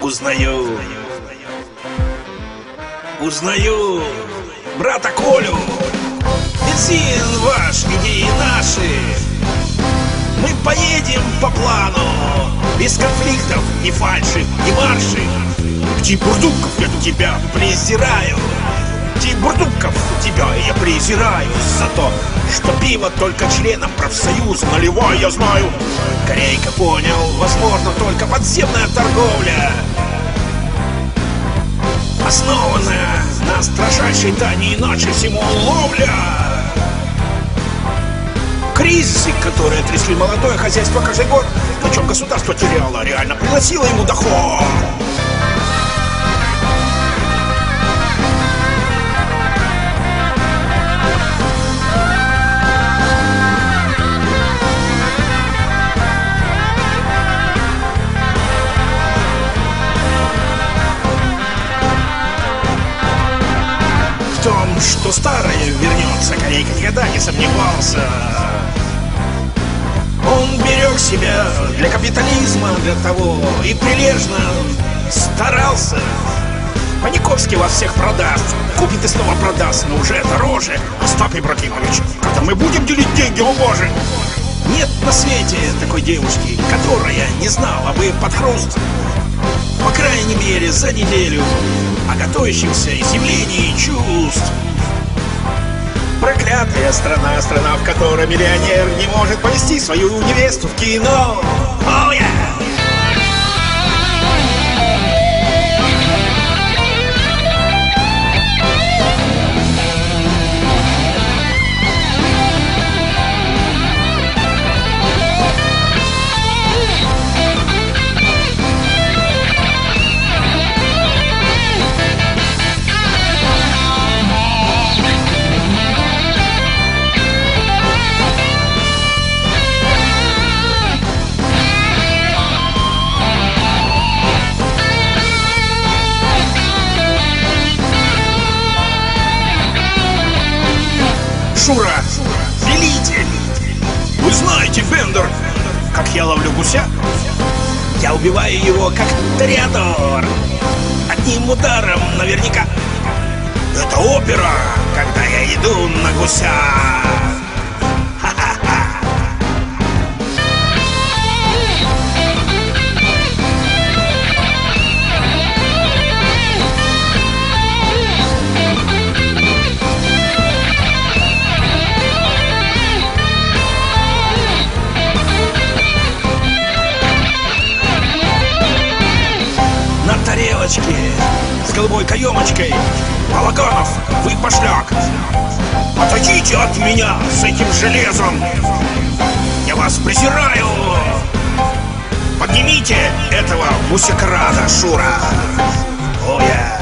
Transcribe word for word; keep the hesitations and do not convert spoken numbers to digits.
Узнаю, узнаю брата Колю. Бензин ваш, идеи наши. Мы поедем по плану, без конфликтов, ни фальши, ни марши. Тип Бурдуков, я тебя презираю. Тип Бурдуков, тебя я презираю за то, что пиво только членам профсоюза наливай, я знаю. Корейка понял, возможно, только подземная торговля, основанная на строжайшей тайне, иначе всему ловля. Кризисы, которые трясли молодое хозяйство каждый год, на чем государство теряло, реально приносило ему доход. В том, что старое вернется, Корейка никогда не сомневался. Он берег себя для капитализма, для того и прилежно старался. Паниковский вас всех продаст, купит и снова продаст, но уже дороже. Остап Ибрагимович, когда мы будем делить деньги, о боже! Нет на свете такой девушки, которая не знала бы под хруст, по крайней мере за неделю, о готовящихся изъявлении чувств. Проклятая страна, страна, в которой миллионер не может повезти свою невесту в кино. Oh, yeah! Шура, велитель! Вы знаете, Бендер, как я ловлю гуся? Я убиваю его, как тореадор, одним ударом наверняка. Это опера, когда я иду на гуся. С голубой каемочкой. Балаганов, вы пошляк! Отойдите от меня с этим железом! Я вас презираю! Поднимите этого мусикрада, Шура! О, я!